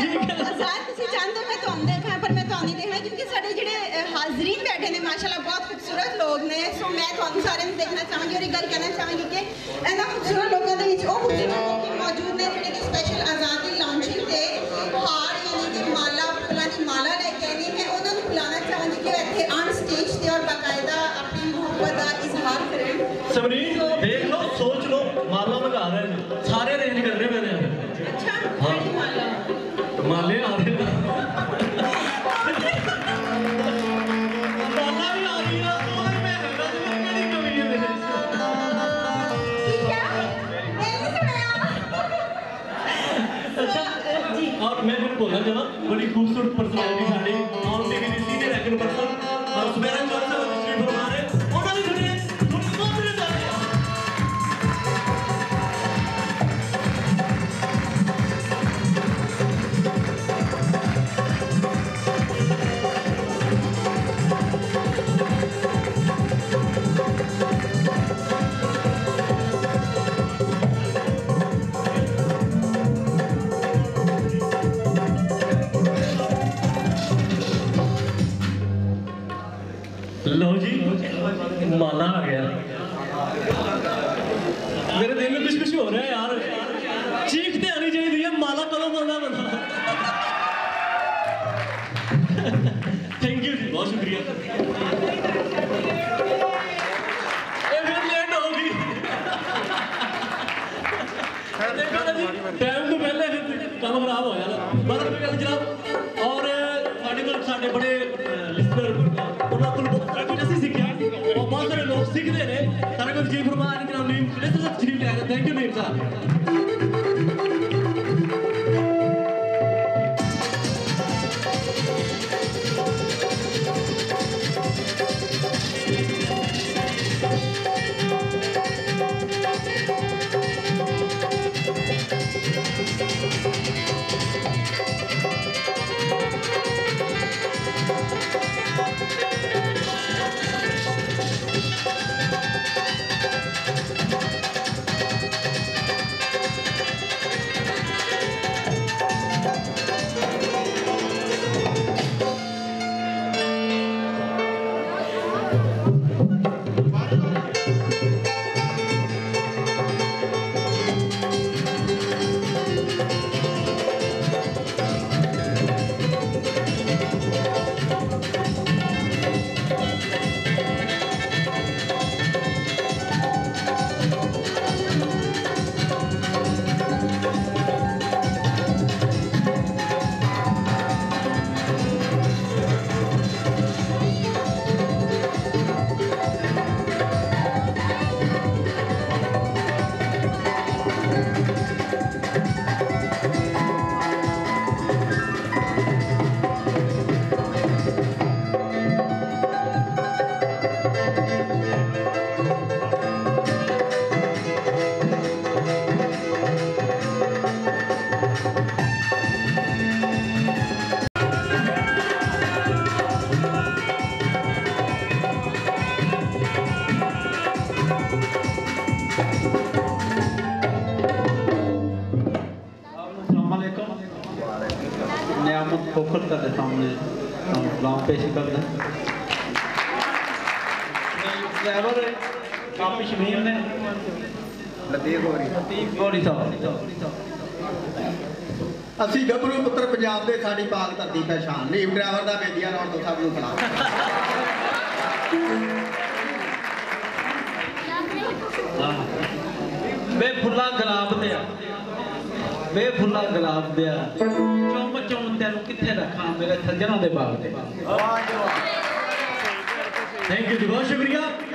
आजाद तुसी चाहते मैं तो देखा पर मैं तो नहीं देखना क्योंकि सारे जिहड़े हाजरीन बैठे ने माशाल्लाह बहुत खूबसूरत लोग ने। सो मैं तो सारे देखना चाहूँगी और एक गल कहना चाहूँगी कि इन्ना खूबसूरत लोगों के विच ओह खूबसूरत लोग मौजूद ने जिहड़े कि स्पेशल आज़ादी लॉन्चिंग ते हार यानी कि माला फुलां दी माला लेके आए ने। मैं उन्हां नूं बुलाना चाहूँगी कि इत्थे आन स्टेज ते और बाकायदा अपनी मोहब्बत का इजहार करें। समरीन देख लो सोच लो माला मंगा रहे हैं सारे अरेंज कर रहे मैंने। अच्छा हाँ माला माले आ रहे हैं माला भी आ रही है तो मैं मेरी कमी है मेरे अच्छा जी। और मैं फिर बोलना चाहता बड़ी खूबसूरत पर्सनैलिटी साड़ी और टीवी की सीनियर एक्टर पर्सन और सुबेरा चौधरी साहब स्ट्रीट फॉर हमारे उन्होंने खड़े थोड़ी कॉन्फिडेंस आ रही है। लो जी माला आ गया मेरे दिल में कुछ हो रहा है यार चीखते आनी चाहिए माला करो माला बना। थैंक यू जी बहुत शुक्रिया लेट होगी टाइम तो पहले काम खराब हो जाना बस गल जनाब। और साढ़े बड़े लिस्टर कुछ असं सीखा और बहुत सारे लोग सीखते हैं सारे कुछ जी फरमान के नाम शरीफ लिया। थैंक यू नीर साहब। फोकल करते सामने सलाम पेश करते ड्राइवर काफी शमीर ने लतीफ गौरी साहब असी गभरू पुत्र पंजाब दे साडी पाक धरती पहचान लीव ड्राइवर दा बेदिया नाल तो सब नूं खिला बेफुल्ला गुलाब दिया बेफुल्ला गुलाब दिया चुम चुम तेन किथे रखा मेरे सज्जना दे बाग दे। थैंक यू जी बहुत शुक्रिया।